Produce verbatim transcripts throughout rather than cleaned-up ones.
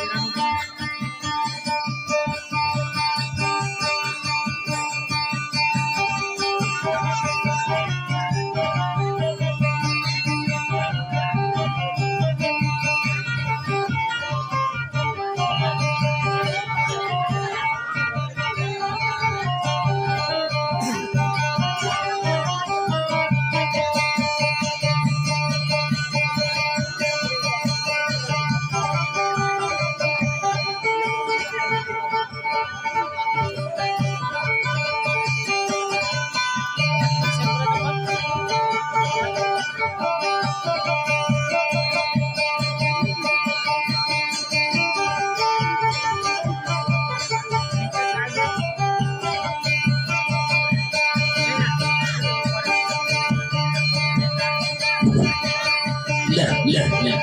Lah, lah.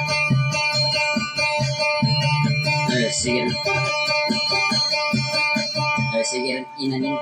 Eh, sige na. Eh, sige na. Inanin.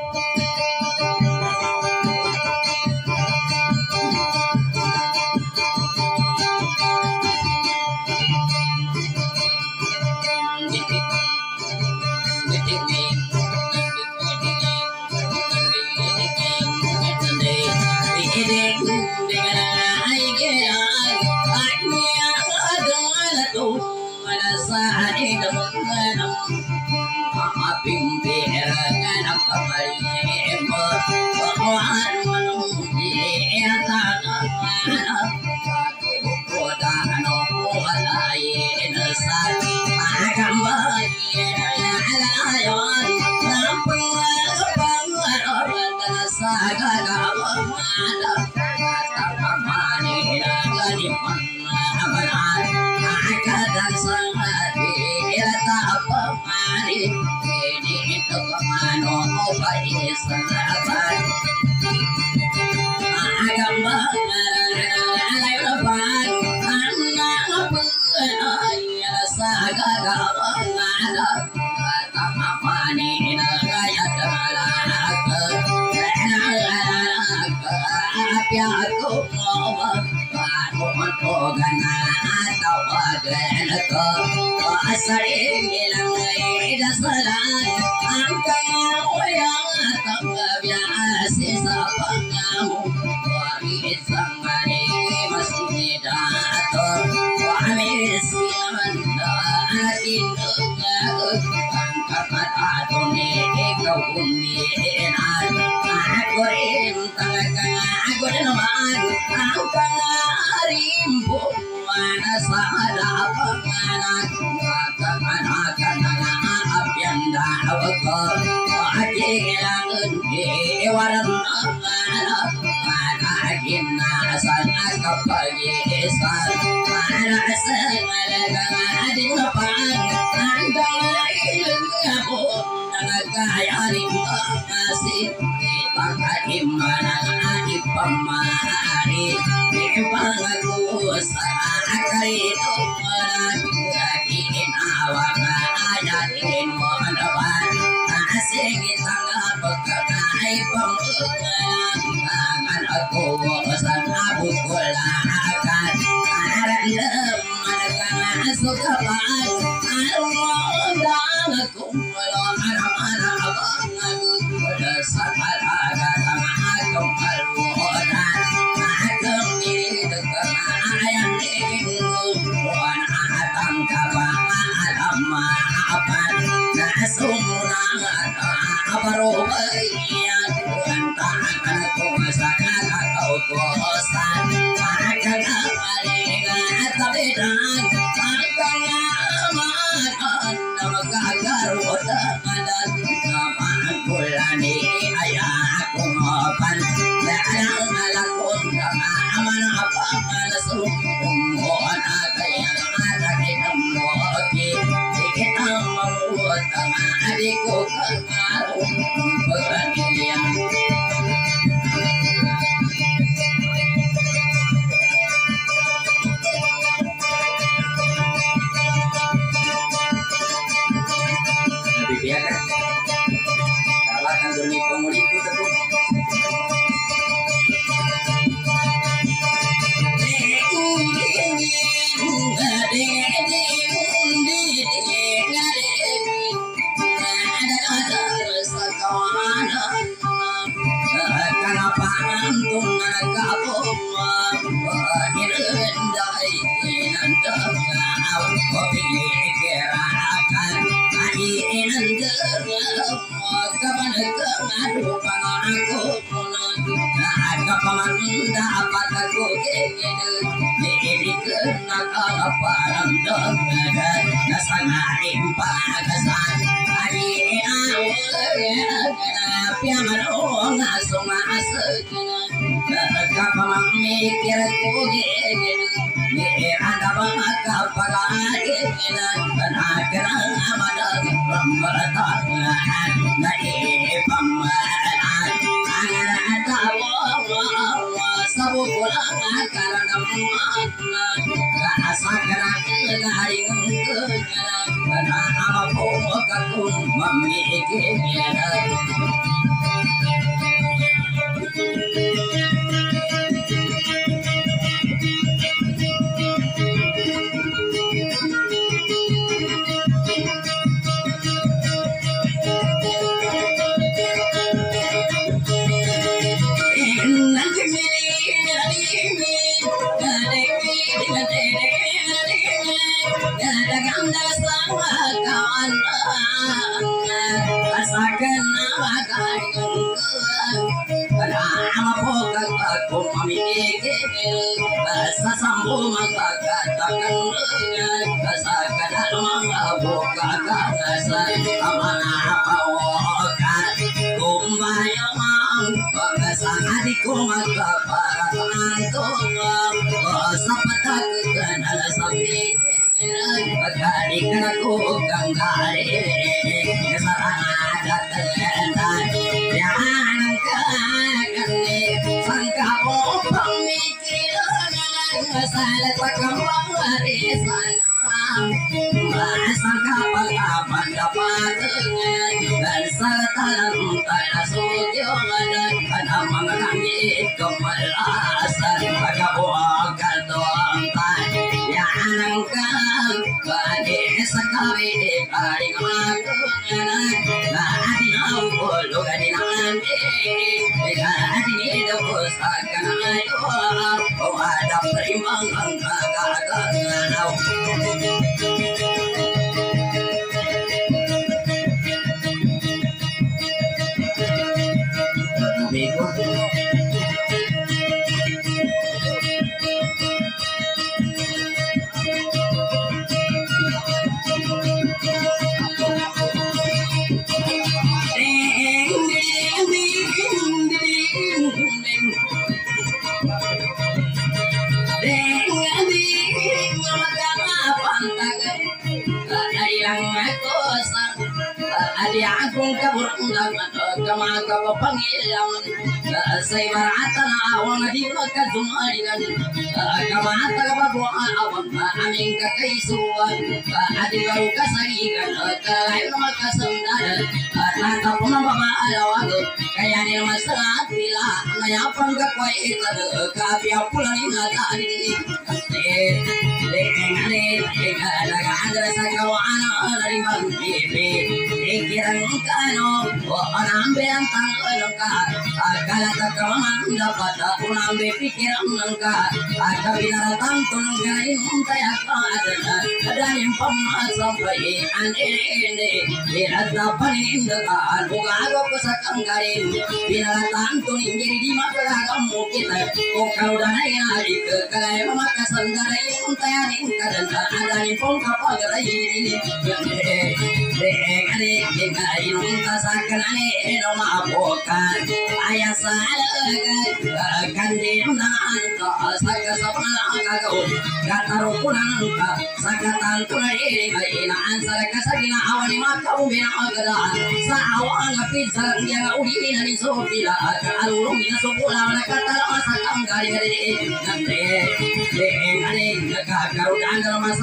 sampai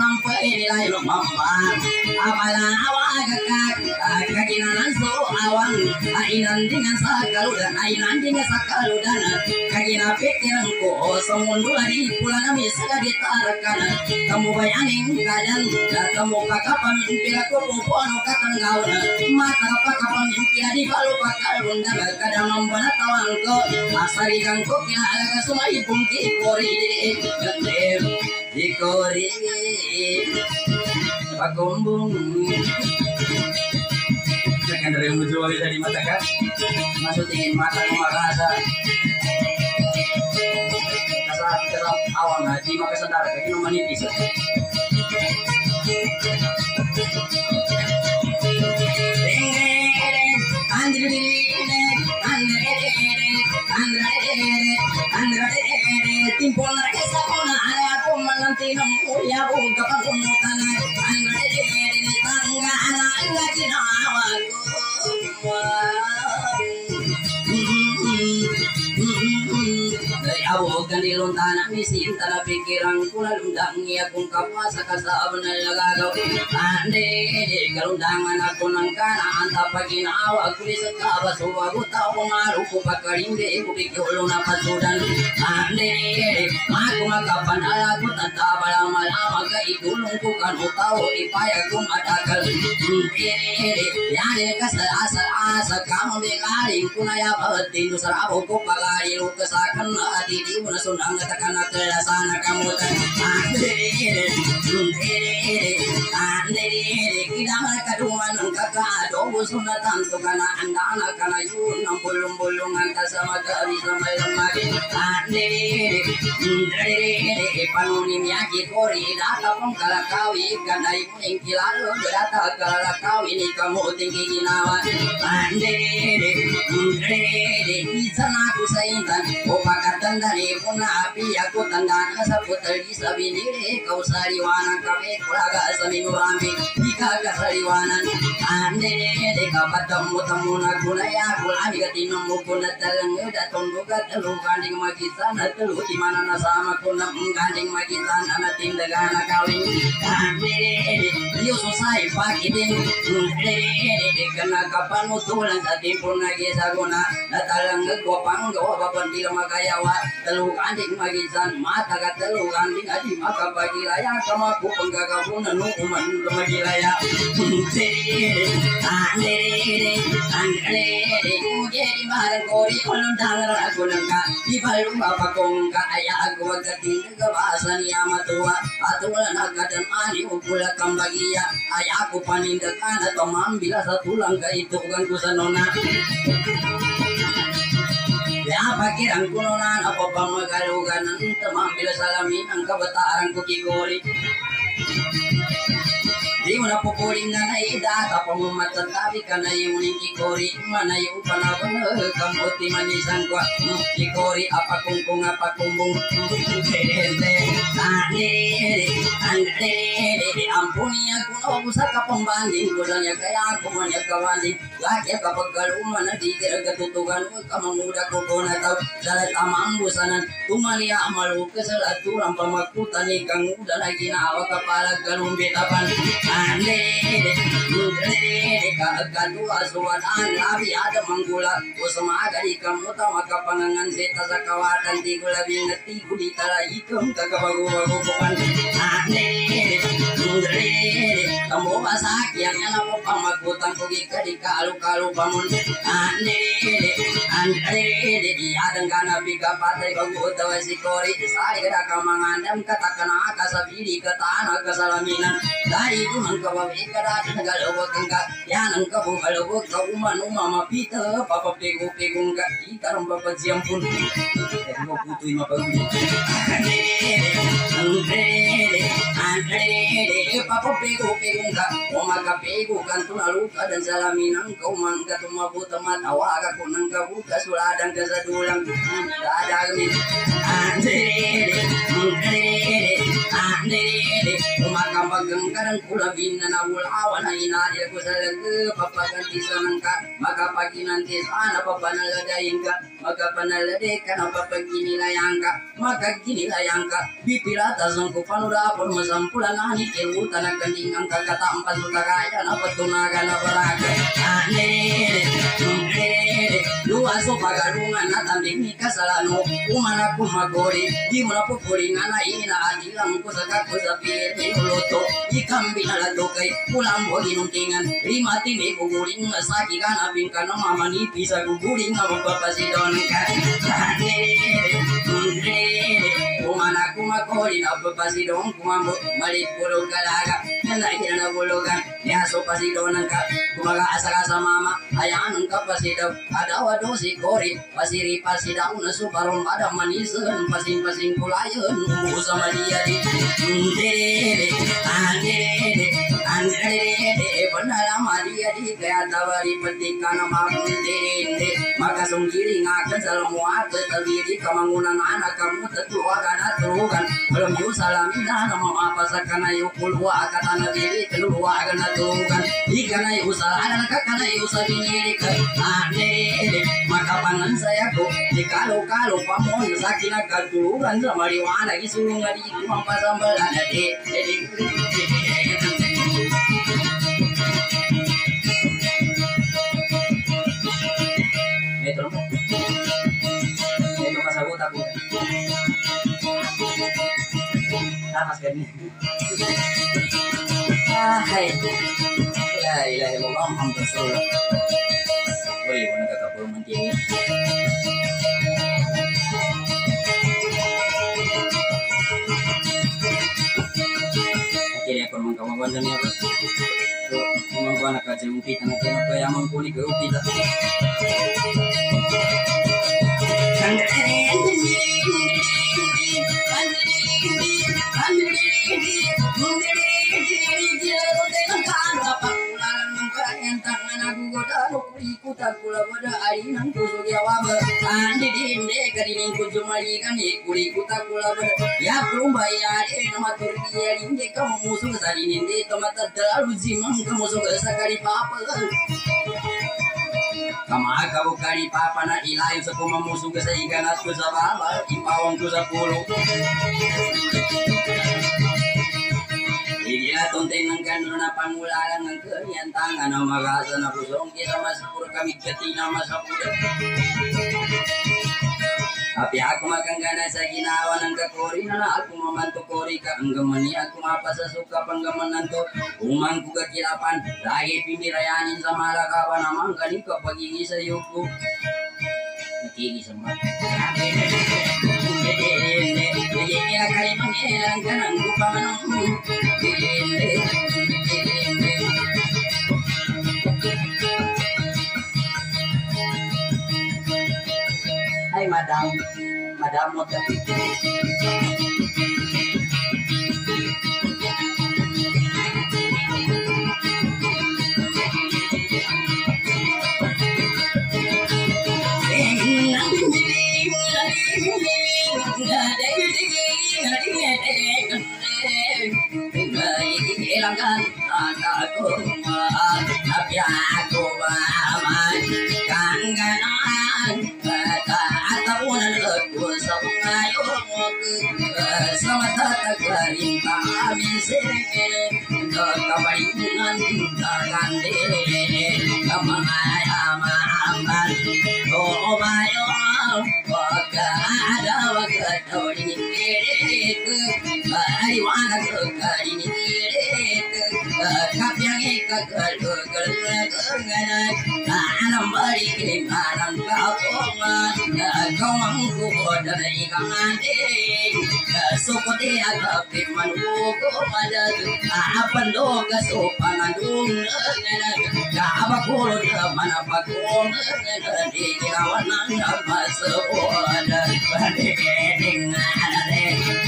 nilai lo mama apala awak kakak kakinan so awang ainan dengan sakaludan ainan dengan sakaludan kakina pikiran ko semundu lagi pulang kami sudah ditarakan kamu bayanin kadang kamu kakak pamimpi aku pupon katang gaun mata kakak pamimpi di balu pakal bunda kadang membana tawang ko asari kang ko kila alaga sumai bungki kori gede di kori pakumbung sekian dari ujung bisa di mata kan masuk ingin mata kemarasa kasar kerap awang haji maka saudara kayak nomor ini bisa timpul resa kona aku menanti nemu ya buka pangumutan andre tangga anak lagi nawaku Awo gandi lontana misi tana pikiran kula lundang ya kung kapasa kasabon na lagagaw ande galundangan ako ng kana anta paginawa kuli sa kabasuwa gutaw maru ko pagkarinde ko pikyulo na pasudan ande mako makapanala ko tatabala malama ka itulong ko kan utaw ipaya ko matakal yani ka sa asa asa kamo bekaring kunaya batin sarabo ko pagari ko sa kan ati di una sunang takana kaya sana kamu tan andere andere andere kita mereka dua nang kakak dobo sunatan tu kana anda anak kana yun nang bolong bolongan kasama kari sama lemari andere andere panuni miyaki kori data pong kalakawi kana yung kilalo data kalakawi ni kamu tinggi ginawa andere andere isa na ko sa intan o pagkatanda ni puna api aku tandana sa putali sa binili kau sariwanan kami kulaga sa minurami ika ka sariwanan ande de kapat temu temu na kunaya kulami katinong mo kuna talang da tondo ka telu kanding magisan na telu di mana na sama kuna kanding magisan na tindagana kawin ande de dio susai pakidin ande de kana kapan utulan sa timpun na gisa guna na talang ko panggo babandil magayawa telu kanding magisan mata ka telu kanding adi maka pagilaya kama ku penggagabunan nukuman lumagilaya tere andere andere jadi barang kori ulun dangar aku nangka di balu bapa kong ka aya aku wagating ke bahasa ni amatua atulan akadan ani upula kambagia aya aku panindakan atau mambila satu langkah itu kan kusanona ya pakiran kunonan apa pamagalugan ng tamambil salamin ang kabataran ko kikori di mo na pupuling na naida tapang matatabi ka na yung kikori manayo panabon kamuti manisan kwa kikori apakungkung apakumbong kende ane ane ampuni ako no sa kapambanding kulang ya kaya ako man ya kawanding lagi kapag kaluman na di kira katutugan ko kamanguda ko ko na tao salat amambusanan tumani amalu keselaturan pamakutan ikang uda na ginawa kapalag kalumbitapan ane ane kaagadu asuwanan labi ada manggula usamaga di kamu tama kapangangan seta sa kawatan di gulabing nati gulitala ikam kakabagu-bagu kupan ane ane kamu masak yang yana mo pamagutan ko gika di kalu-kalu pamun ane ane di adang kana biga patay kaguta si kori isari kada kamangandam katakana kasabili katana kasalaminan dari dumang kabawi kada nagalawag ka yan ang kabugalawag ka umano mamapita papapego-pegong ka ikarang bapadsiyang pun kaya mo puto'y mapaguli ane ane ane papapego-pegong ka umakapego kanto na luka dan salaminang kauman ka tumabuta matawaga ko ng kabuka suladang ka sa dulang dadagmin ane ane Ande maka magangkaran pula binana ulawan na inadir ko sa laga papaganti sa nangka maka paginanti sana papanaladayin ka maka panalade ka na papaginilayang ka maka ginilayang ka bipiratas ng kupanurapon masampulan na ni kiruta na kandingang kakatampas utakaya na patunaga na baraga ane ane luas o pagarungan na tambing ni kasalano umana kumagori di mo na pupulingan na inaadilang ko sa kako sa pier minuluto ikang binalato kay pulang mo ginuntingan rimati may guguling masaki ka na pingka na mamanipi sa guguling na magpapasidon ka ane ane umana kumagori na papasidon kumambot malit pulog kalaga nanakina na bulugan niyaso pasidonan ka kumagaasa ka sa mama ayanan ka pasidaw adawa do si kori pasiri pasidaw na sukaron madam manisan pasing-pasing kulayan umuho sa malia di ndere andere andere panala malia di kaya tawari patika na mamundere maka sunggiling akan salamuat tabiri kamangunan anak kamu tetuagan aturugan belum yu salamina na mamapasakan na yu kulwa katana biri kelua akan aturugan ikana yu salahan kakana yu sabiniri ka ane maka pangan saya ko di kalo-kalo pamon sakin agaturugan sa mariwana isulong nga di kumang pasambalan ade ade ito ito pasagot ako tapas ganyan ay la ilaha illallah muhammadur rasulullah oi wala kakapuro mantiya akhirnya ako naman kawawan na niya so kumagawa na kasi upita na kaya mangkuli ka upita kula pada ari nang kusuk ya waba andi dinde kadining kujumali kan ikuri kuta kula pada ya prumbai ade nama turki ya dinde kamu musuh sari ninde tomata dalu zimang kamu musuh sakari papa kama kau kari papa na ilayu sa kumamusuh sa iganat ko sa baba ipawang ko sa pulo Iya tonteng ng kanto na pangulalan ng kanyan tangan na magasa na pusong kita masapur kami katina masapuda. Tapi aku magangana sa ginawa ng kakori na na ako mamanto kori ka hanggang mani ako mapasasuka panggaman to umang ko kakilapan lagi pinirayanin sa malakapan namang kani kapag ingi sa yuko. Nakiki sa mga. Kaya kaya mangilang ka ng gupaman Hai madam, madam mo ka. Ilangkan aku tapi aku baman kangenan kata ataupun aku sengayo sama tata karim kami sekir kemaringan tergande kemamayaman oh mayo ada waktu ini hari mana kali ini kapyang ikagal gangan anam bari anam kauman kawang ko dari kamande sokote agape manuko madad apan do kasopan andung kaba ko mana pakong di kirawan nang masoda badeng adare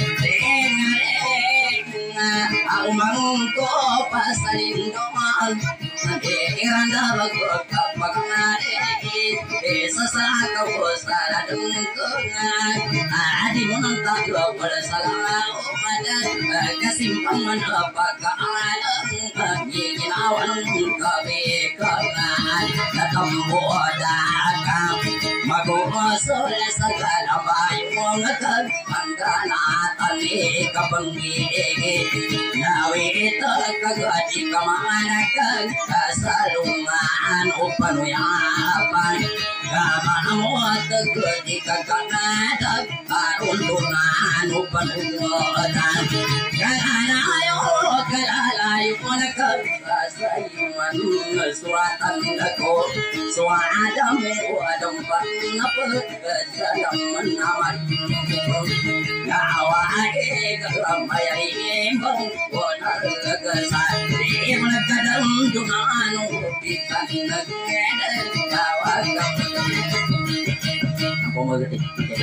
aku mangko pasalin doang iranda bago kapag nari sa kau sara dengkengan adi menentang kau salah pada kesimpangan apakah alam ingin awan kebekangan datang bodakang mago soleh segala bayu ngekan anggana tali kepengi nawi itu kagadi kemanakan kesalungan upanu yapan Kamu ketika kanada karuntungan upanutan karena ayo kalalayo nak sayuman suratan aku suadamu adam panapa dalam menawan Gawai kelamaya imbang Wanar kesan Imlek kadang dunanu Pitan negeden Gawai Aku mau getik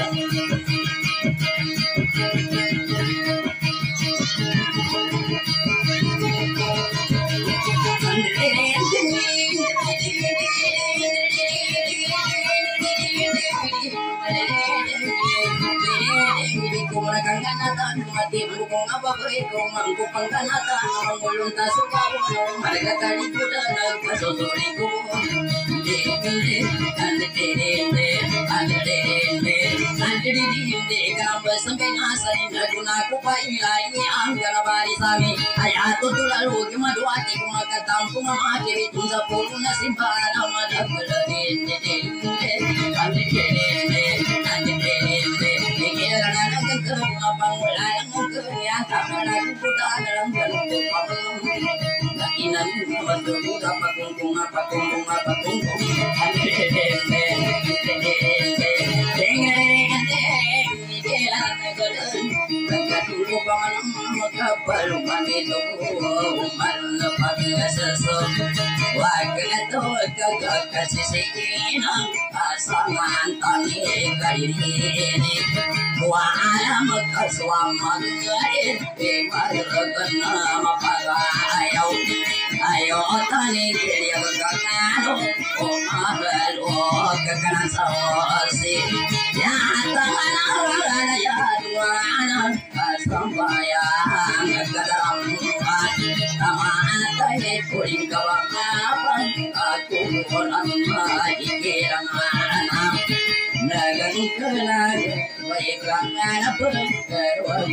Kanatan mati mukong apa ko mangko pangkanatan ang mulong tasuka ko mereka tadi kuda nagkasusuri ko dinde ande dinde ande dinde ande dinde kamba sampai nasay naguna ko pa ilay ang garabari sami ay ato tulalo gimadwati ko magkatampo mamati itong sa pulo na simbahan ang madagala dinde dinde ande dinde ande dinde Kira na nagkakaroon ng pangwala ng kanya Tama na kuputa na lang ganun ko pangulong Nakinan mo matutuda Patungkong patungkong patungkong Ang-de-de-de De-de-de Deng-deng-deng Kila na ganun Nagkatulo pa man ang magkapal Manito man na paglasaso Wag na to kagkakasisigin Ang asaman tani kailinig Wala magkaswamag ngayon Di malagan na mapag-ayaw Ayaw tani kaya magkakano Umagal o kakanan sa osi Yata nga na yaduanan Kasampayan nagkadarampan Tamatay kuling kawangapan Ako ko lang maikirangan Nagangkalag May kangan po Karuan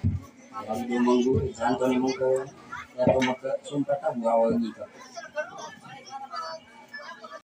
Ang dumanggo Santo ni mong ko Yato magkasumpata Bukawa ngika